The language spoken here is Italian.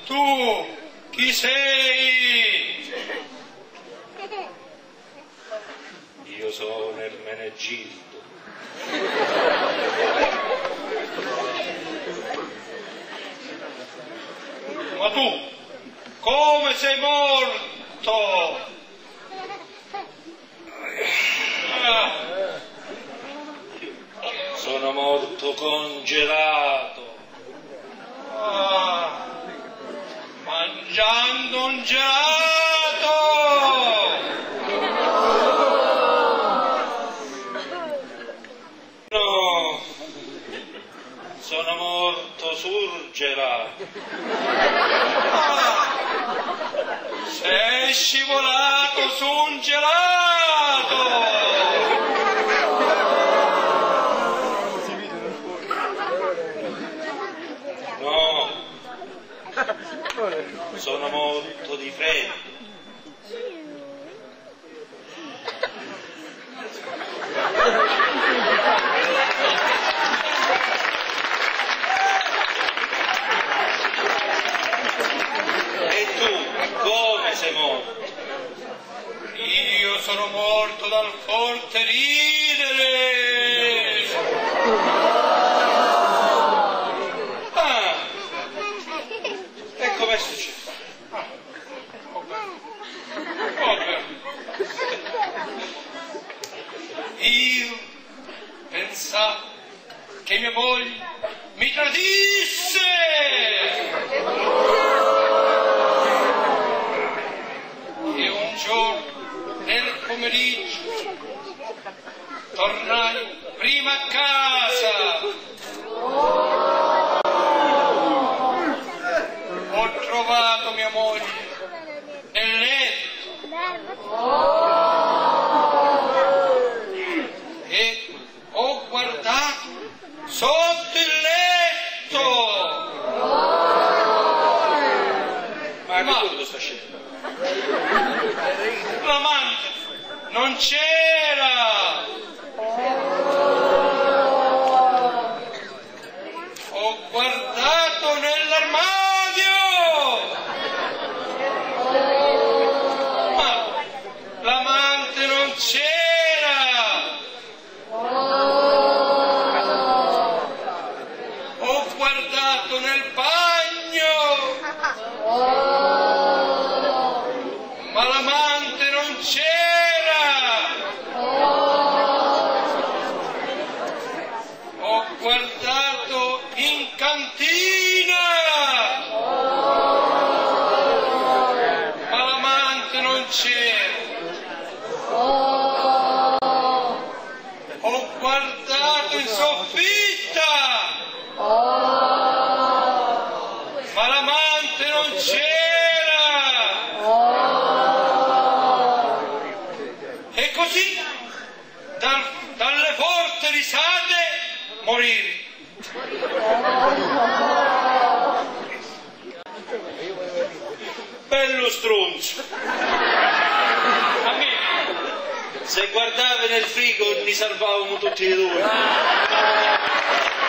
Tu chi sei? Io sono Ermenegildo. Ma tu come sei morto? Sono morto congelato. Mangiando un gelato. No, sono morto surgelato. Sei scivolato su un gelato. No, sono morto di freddo. E tu, come sei morto? Io sono morto dal forte ridere. E com'è successo? Io pensavo che mia moglie mi tradisse. E un giorno nel pomeriggio tornai prima a casa. Ho trovato mia moglie nel letto e ho guardato sotto il letto. Ma che tutto sta scendendo? L'amante non c'era. Ho guardato nell'armadio, ma l'amante non c'era. Ho guardato nel bagno, ma l'amante non c'era. Ho guardato in cantina, ma l'amante non c'era. Ho guardato in soffitta, ma l'amante non c'era. E così, dalle forti risate, morì. Bello stronzo. Se guardavi nel frigo ne salvavamo tutti e due.